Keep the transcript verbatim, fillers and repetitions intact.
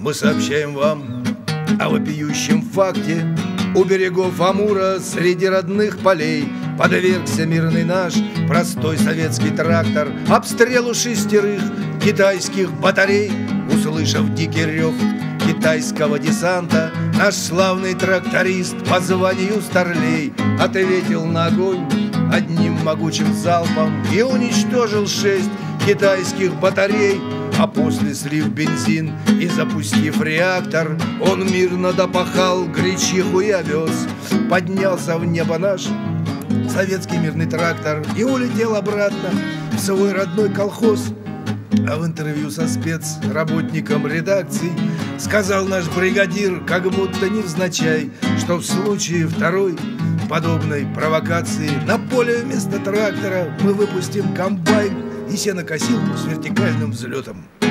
мы сообщаем вам о вопиющем факте. У берегов Амура среди родных полей подвергся мирный наш простой советский трактор обстрелу шестерых китайских батарей. Услышав дикий рев китайского десанта, наш славный тракторист по званию старлей ответил на огонь одним могучим залпом и уничтожил шесть китайских батарей. А после, слив бензин и запустив реактор, он мирно допахал гречиху и овес. Поднялся в небо наш советский мирный трактор и улетел обратно в свой родной колхоз. А в интервью со спецработником редакции сказал наш бригадир, как будто невзначай, что в случае второй подобной провокации на поле вместо трактора мы выпустим комбайн и сенокосилку с вертикальным взлетом.